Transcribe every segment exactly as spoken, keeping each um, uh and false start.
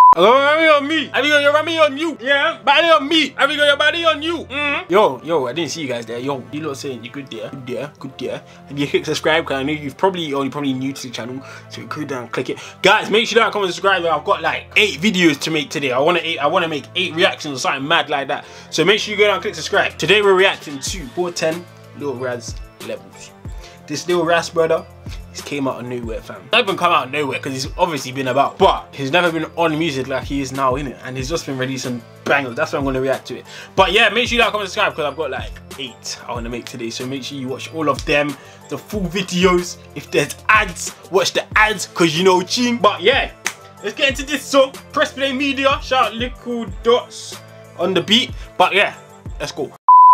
Hello, Rami on me. Have you got your Rami on you? Yeah. Body on me. Have you got your body on you? Mm-hmm. Yo, yo, I didn't see you guys there. Yo, you lot saying you're good there, good there, good there. And you click subscribe because I know you've probably only probably new to the channel, so go down and click it. Guys, make sure you like, comment, subscribe. I've got like eight videos to make today. I want to I want to make eight reactions or something mad like that. So make sure you go down and click subscribe. Today we're reacting to four ten Lil Raz Levels. This Lil Raz brother, he's came out of nowhere, fam. Not even come out of nowhere because he's obviously been about, but he's never been on music like he is now, innit? And he's just been releasing bangers. That's why I'm going to react to it. But yeah, make sure you like, comment, subscribe because I've got like eight I want to make today. So make sure you watch all of them, the full videos. If there's ads, watch the ads because you know ching. But yeah, let's get into this song. Press Play Media. Shout out Liquid Dots on the beat. But yeah, let's go.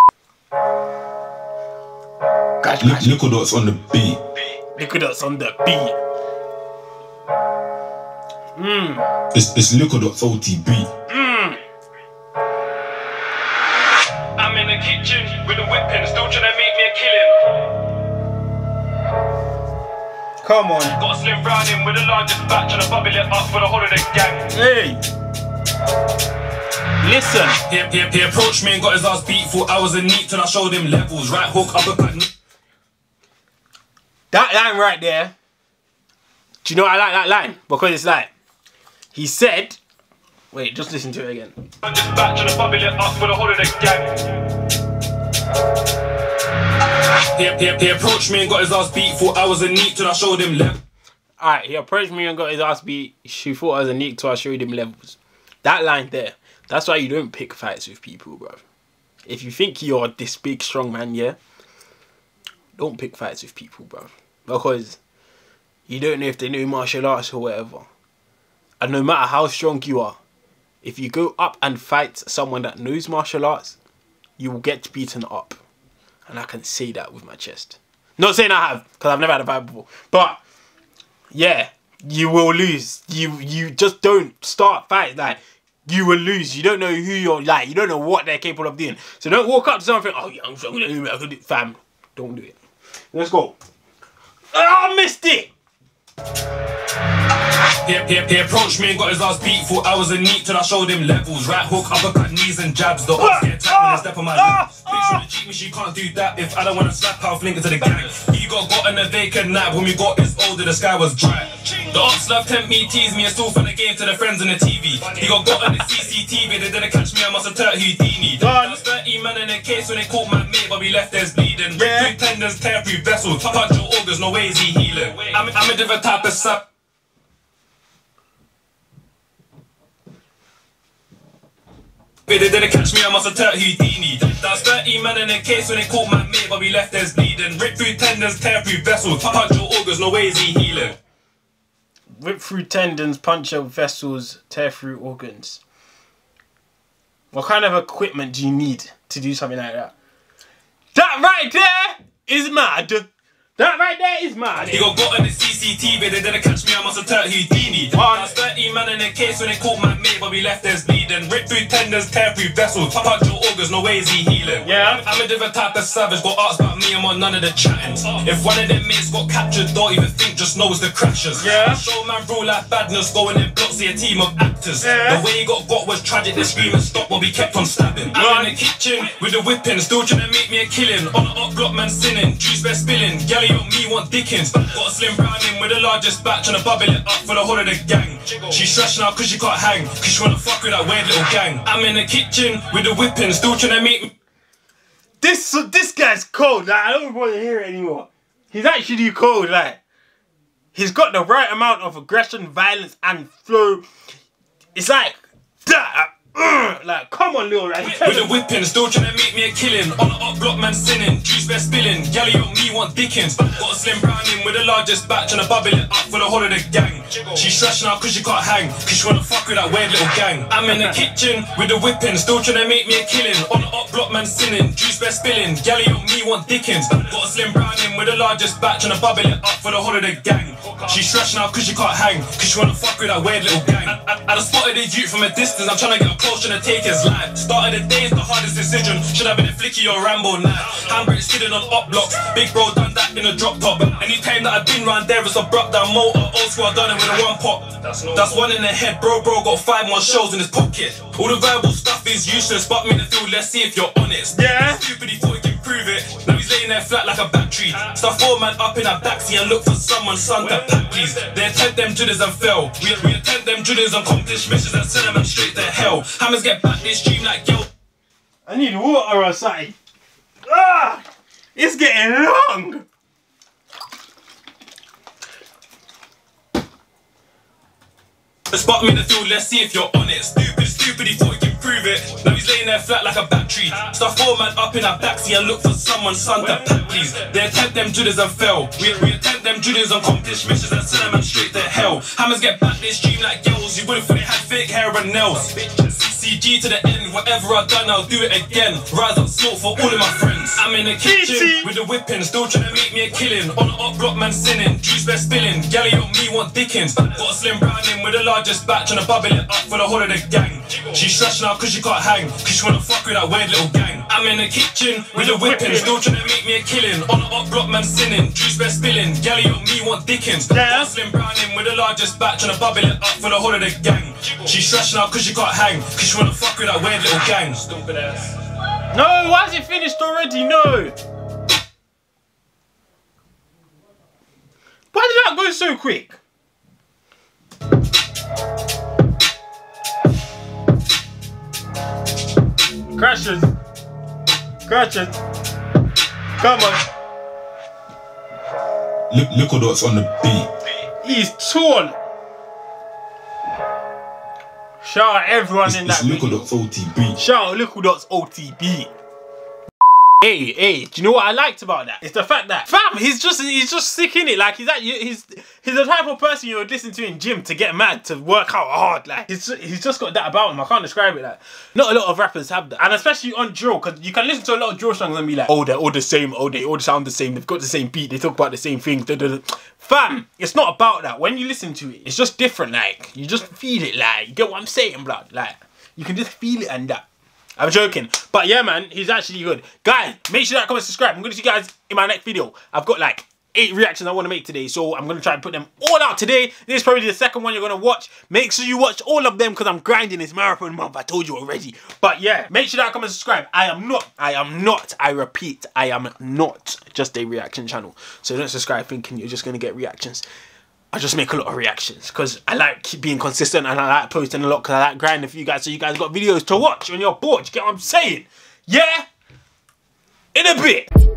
Guys, guys. Liquid Dots on the beat. Liquid Dots on the beat. Mmm. It's, it's Liquid Dots O T B. Mmm. I'm in the kitchen with a whipping, still trying to make me a killing. Come on. Got a slim brown in with the largest batch and a bubble it up for the holiday gang. Hey. Listen. He, he, he approached me and got his ass beat. Thought I was a neat till I showed him levels. Right hook, uppercut. That line right there, do you know why I like that line? Because it's like, he said, wait, just listen to it again. This batch and a bubble it up for the holiday gang. He, he, he approached me and got his ass beat. Thought I was a neat till I showed him levels. Alright, he approached me and got his ass beat. She thought I was a neat till I showed him levels. That line there, that's why you don't pick fights with people, bro. If you think you're this big, strong man, yeah, don't pick fights with people, bro. Because you don't know if they know martial arts or whatever. And no matter how strong you are, if you go up and fight someone that knows martial arts, you will get beaten up. And I can say that with my chest. Not saying I have, because I've never had a fight before. But, yeah, you will lose. You you just don't start fights like, you will lose. You don't know who you're like. You don't know what they're capable of doing. So don't walk up to someone and think, oh yeah, I'm strong, I can do it. Fam, don't do it. Let's go. Oh, I missed it. He, he, he approached me and got his ass beat. Thought I was a neat till I showed him levels. Right hook, uppercut, knees and jabs. The odds get attacked when they step on my lap. Bitch wanna cheat me, she can't do that. If I don't wanna slap, I'll fling it to the gang. He got got in a vacant nap. When we got his older, the sky was dry. The ops love tempt me, tease me, and still from the game to the friends on the T V. He got got on the C C T V, they didn't catch me, I must have turned Houdini. There was thirty man in the case when they caught my mate, but we left theirs bleeding. Red through tendons, tear through vessels, punch your organs, no way is he healing. I'm, I'm a different type of sap. They didn't catch me, I must have turned Houdini. That's thirty man in the case when they caught my mate, but we left theirs bleeding. Rip through tendons, tear through vessels, punch your organs, no way is he healing. Rip through tendons, punch your vessels, tear through organs. What kind of equipment do you need to do something like that? That right there is mad. That right there is mad. He got got on the C C T V, they didn't catch me, I must have turned Houdini. That's thirty man in the case when they caught my mate, but we left theirs bleeding. Rip through tendons, tear through vessels, punch your organs, no way is he healing. Yeah. I'm a different type of savage, got asked about me, I'm on none of the chatting. If one of them mates got captured, don't even think, just know it's the crashers. Yeah. Show man bro like badness, going in blocks, see a team of actors. Yeah. The way he got got was tragic, they screaming stop, but we kept on stabbing. I'm in the kitchen with the whipping, still trying to make me a killing. On the up block man sinning, juice best spilling, galley on me want dick. Got a slim brown in with the largest batch and a bubble it up for the whole of the gang. She's stressed now cause she can't hang, cause she wanna fuck with that weird little gang. I'm in the kitchen with the whipping, still trying to make me. This this guy's cold. Like, I don't want to hear it anymore. He's actually cold. Like, he's got the right amount of aggression, violence, and flow. It's like that. Uh, like, come on, Lil Raz. With the whipping, still trying to make me a killing. On the up block, man sinning, juice best spilling. Galley on me want dickens. Got a slim brown in with the largest batch and a bubble it up for the whole of the gang. She's stressed now cause she can't hang, cause she wanna fuck with that weird little gang. I'm in the kitchen with the whipping, still trying to make me a killing. On the up block, man sinning, juice best spilling. Galley on me want dickens. Got a slim brown in with the largest batch and a bubble it up for the whole of the gang. She's stressed now cause she can't hang, cause she wanna fuck with that weird little gang. I, I, I spotted the youth from a distance, I'm trying to get up close, trying to take his life. Started the day is the hardest decision, should have been a flicky or Rambo knife. Handbrake skidding on up blocks, big bro done that in a drop top. Anytime that I've been round there, it's a bruck down motor. Old school, I done it with a one pop. That's one in the head, bro, bro, got five more shells in his pocket. All the verbal stuff is useless, but me in the field, let's see if you're honest. Yeah. Stupid, he thought he could prove it. Now he's laying there flat like a battery. Stuff four man up in a backseat and look for someone, son, to pack, please. They attempt them jitters and fell. We, we attempt them jitters and accomplish missions and send them straight to hell. Hammers get back this stream like yo. I need water or something. Ah, it's getting long. Spot me in the field, let's see if you're honest. Stupid, stupid, he thought he could prove it. Now he's laying there flat like a battery. Stuff four man up in a backseat and look for someone, son, to pack, please. They attempt them jitters and fell. We, we attempt them jitters and accomplish missions and send them straight to hell. Hammers get back this stream like girls. You would've thought they had fake hair and nails. C G to the end, whatever I've done, I'll do it again. Rise up, smoke for all of my friends. I'm in the kitchen with the whipping, still trying to make me a killing. On the up block, man sinning, juice best spilling. Galley on me, want dickens. Got a slim brown in with the largest batch and a bubble it up for the whole of the gang. She's stressed now cause she can't hang, cause she wanna fuck with that weird little gang. I'm in the kitchen with the whipping, still trying to make me a killing. On the up block, man sinning, juice best spilling. Galley on me, want dickens. Got a slim brown in with the largest batch and a bubble it up for the whole of the gang. She's stressed now cause she can't hang, cause she wanna fuck with that weird little gang. Stupid ass. No, why is it finished already? No. Why did that go so quick? Crashes. Crashes. Come on. Look, Little Dots on the beat. He's tall. Shout out everyone It's, in it's that Little video. Dots O T B. Shout out Little Dots O T B. Hey, hey, do you know what I liked about that? It's the fact that, fam, he's just he's just sick in it. Like, he's that he's he's the type of person you would listen to in gym to get mad, to work out hard. Like, he's he's just got that about him. I can't describe it. Like, not a lot of rappers have that, and especially on drill, because you can listen to a lot of drill songs and be like, oh, they're all the same. Oh, they all sound the same. They've got the same beat. They talk about the same things. Da, da, da. Fam, it's not about that. When you listen to it, it's just different. Like, you just feel it. Like, you get what I'm saying, blood? Like, you can just feel it and that. I'm joking. But yeah, man, he's actually good. Guys, make sure that comment, subscribe. I'm going to see you guys in my next video. I've got like eight reactions I want to make today, so I'm going to try and put them all out today. This is probably the second one you're going to watch. Make sure you watch all of them because I'm grinding this marathon month. I told you already. But yeah, make sure that comment, subscribe. I am not, I am not, I repeat, I am not just a reaction channel. So don't subscribe thinking you're just going to get reactions. I just make a lot of reactions because I like being consistent and I like posting a lot because I like grinding for you guys, so you guys got videos to watch when you're bored. You get what I'm saying? Yeah? In a bit.